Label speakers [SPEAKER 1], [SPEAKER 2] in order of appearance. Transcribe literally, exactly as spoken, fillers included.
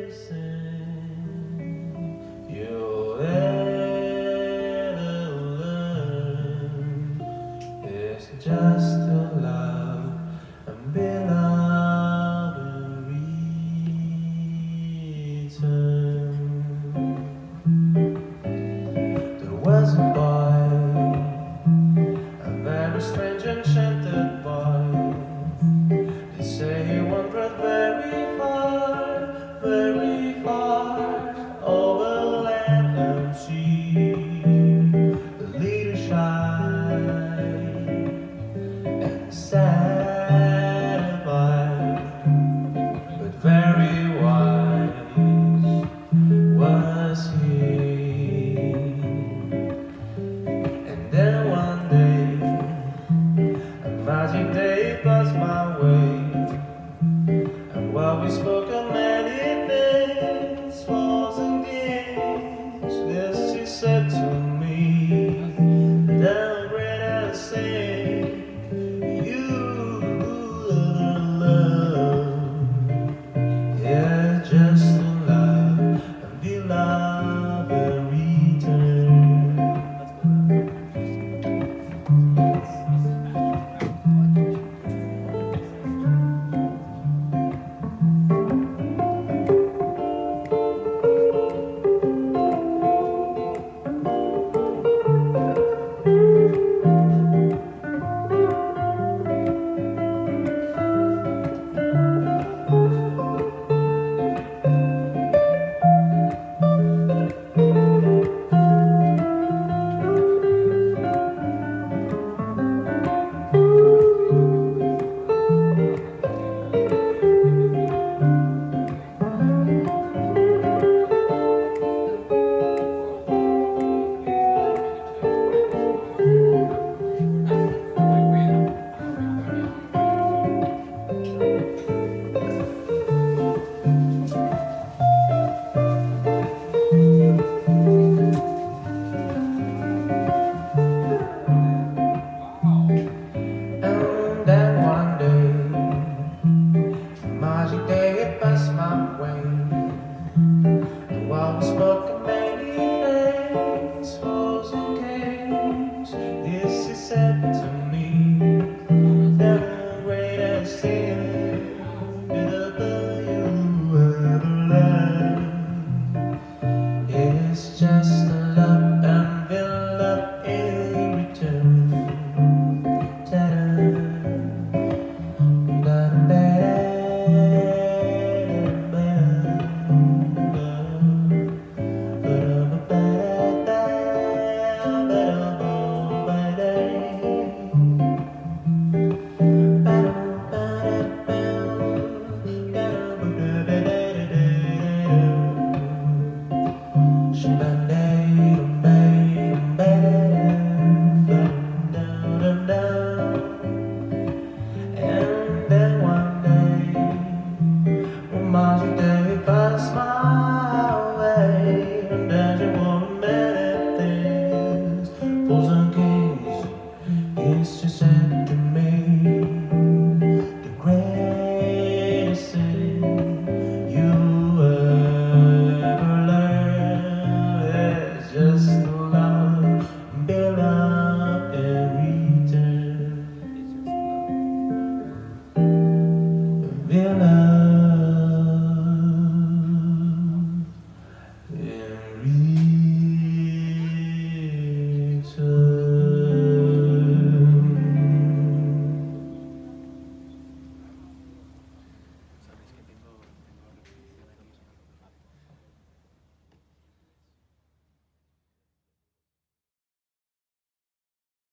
[SPEAKER 1] greatest thing you'll ever learn is just to love and be loved in return. There was a boy, a very strange enchanted boy. They say he wandered very far, very far over land and sea. A little shy and satisfied, but very wise was he. And then one day, a magic day passed my way, and while we spoke of many things, false and games, this she said to me, the greatest thing you ever loved, yeah, just to love and be loved in return. While we spoke of many things, falls and games, this she said to me, the greatest thing that you ever learned is just to love and be loved in return. Ta-da, da-da-da. And then one day, one magic day passed my way, and then you want many things, fools and kings. Yes, she said to me, the greatest thing you ever learned is just to love, be loved in return. Be loved.